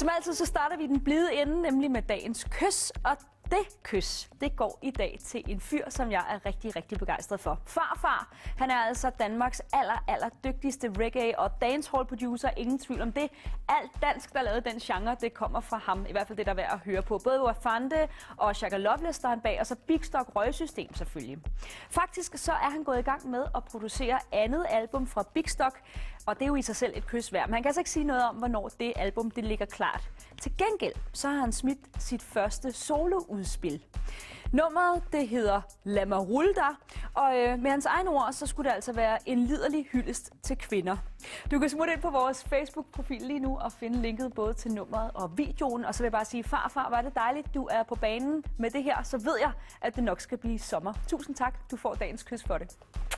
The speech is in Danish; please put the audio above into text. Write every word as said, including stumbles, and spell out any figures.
Som altid så starter vi den blide ende, nemlig med dagens kys, og det kys, det går i dag til en fyr, som jeg er rigtig, rigtig begejstret for. Farfar, han er altså Danmarks aller, aller dygtigste reggae- og dancehall producer. Ingen tvivl om det. Alt dansk, der lavede den genre, det kommer fra ham. I hvert fald det, der er værd at høre på. Både Wafande og Shaka Loveless, der er han bag, og så Big Stock Røgsystem selvfølgelig. Faktisk så er han gået i gang med at producere andet album fra Big Stock, og det er jo i sig selv et kys værd. Men han kan altså ikke sige noget om, hvornår det album det ligger klart. Til gengæld så har han smidt sit første soloudspil. Nummeret det hedder Lad mig rulle dig, og øh, med hans egne ord, så skulle det altså være en liderlig hyldest til kvinder. Du kan smutte ind på vores Facebook-profil lige nu og finde linket både til nummeret og videoen. Og så vil jeg bare sige, farfar, var det dejligt, du er på banen med det her, så ved jeg, at det nok skal blive sommer. Tusind tak, du får dagens kys for det.